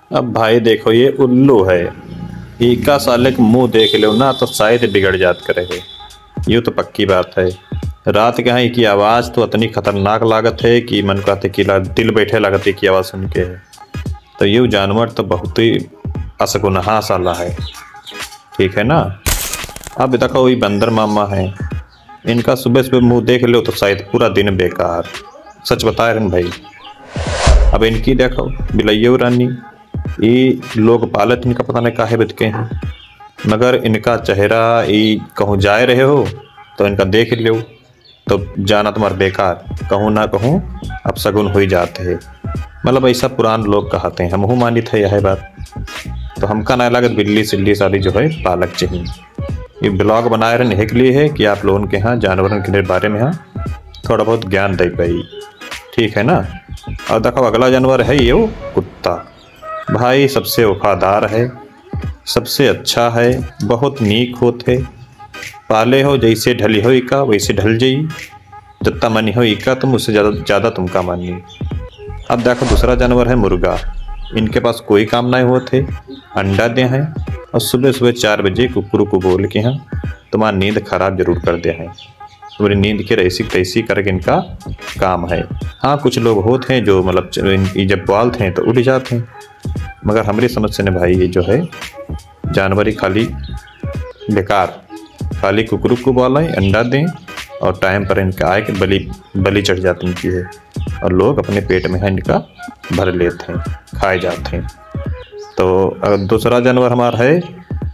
अब भाई देखो ये उल्लू है, इका साले के मुंह देख लो ना तो शायद बिगड़ जात करे है। यूँ तो पक्की बात है। रात के यहाँ की आवाज़ तो इतनी खतरनाक लागत है कि मन कहते कि दिल बैठे लागत है की आवाज़ सुन के। तो ये जानवर तो बहुत ही असगुनहा साला है, ठीक है ना। अब देखो वही बंदर मामा है, इनका सुबह सुबह मुंह देख लो तो शायद पूरा दिन बेकार। सच बता रहे भाई। अब इनकी देखो बिलैया रानी, ये लोग पालत इनका पता नहीं काहे बचके हैं, मगर इनका चेहरा ये कहूँ जाए रहे हो तो इनका देख लो तो जाना तुम्हारा बेकार, कहूँ ना कहूँ अब सगुन हो ही जाते हैं। मतलब ऐसा पुरान लोग कहते हैं, हमहू मानी थे यह बात। तो हमका ना लागत बिल्ली सिल्ली सारी जो है पालक चाहिए। ये ब्लॉग बनाए रहने के लिए है कि आप लोगों के यहाँ जानवरों के बारे में यहाँ थोड़ा बहुत ज्ञान दे पाई, ठीक है ना। और देखो अगला जानवर है ये कुत्ता। भाई सबसे वफादार है, सबसे अच्छा है, बहुत नीक होते। पाले हो जैसे ढली हो इका वैसे ढल जाई, जितना मनी हो इका तुम उससे ज़्यादा तुमका मानी। अब देखो दूसरा जानवर है मुर्गा। इनके पास कोई काम नहीं हुआ थे, अंडा दे हैं और सुबह सुबह 4 बजे कुकरू को बोल के हैं तुम्हारी नींद खराब जरूर कर दे हैं। तुम्हारी नींद की रैसी तैसी करके इनका काम है। हाँ कुछ लोग होते हैं जो मतलब जब बालते हैं तो उड़ जाते हैं, मगर हमारी समझ से न भाई ये जो है जानवर ही खाली बेकार, खाली कुकरू को बोलें अंडा दें और टाइम पर इनका आए कि बलि चढ़ जाती इनकी है और लोग अपने पेट में है इनका भर लेते हैं, खाए जाते हैं। तो दूसरा जानवर हमारा है,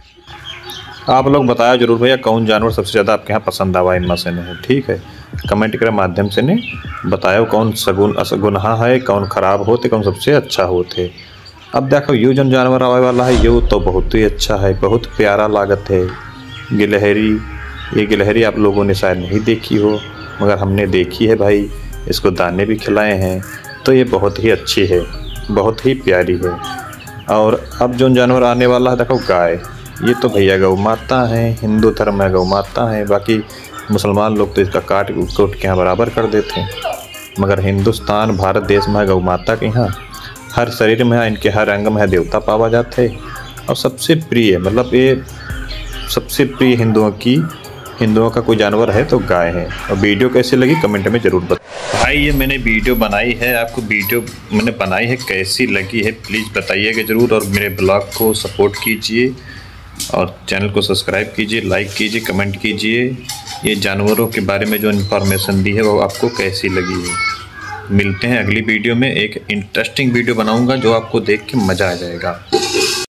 आप लोग बताया जरूर भैया कौन जानवर सबसे ज़्यादा आपके यहाँ पसंद आवा इनमें से नहीं, ठीक है। कमेंट के माध्यम से ने बताओ कौन सगुन असगुनहा है, कौन खराब होते, कौन सबसे अच्छा होते। अब देखो यू जो जानवर आने वाला है यू तो बहुत ही अच्छा है, बहुत प्यारा लागत है। गिलहरी, ये गिलहरी आप लोगों ने शायद नहीं देखी हो मगर हमने देखी है भाई, इसको दाने भी खिलाए हैं। तो ये बहुत ही अच्छी है, बहुत ही प्यारी है। और अब जो जानवर आने वाला है देखो गाय, ये तो भैया गौ माता है, हिंदू धर्म में गौ माता है, बाकी मुसलमान लोग तो इसका काट कोट के यहाँ बराबर कर देते हैं, मगर हिंदुस्तान भारत देश में गौ माता के यहाँ हर शरीर में है, इनके हर अंग में देवता पावा जाता है। और सबसे प्रिय मतलब ये सबसे प्रिय हिंदुओं का कोई जानवर है तो गाय है। और वीडियो कैसी लगी कमेंट में ज़रूर बताइए। भाई ये मैंने वीडियो बनाई है, आपको वीडियो मैंने बनाई है कैसी लगी है प्लीज़ बताइएगा ज़रूर। और मेरे ब्लॉग को सपोर्ट कीजिए और चैनल को सब्सक्राइब कीजिए, लाइक कीजिए, कमेंट कीजिए। ये जानवरों के बारे में जो इन्फॉर्मेशन दी है वो आपको कैसी लगी है। मिलते हैं अगली वीडियो में, एक इंटरेस्टिंग वीडियो बनाऊंगा जो आपको देख के मज़ा आ जाएगा।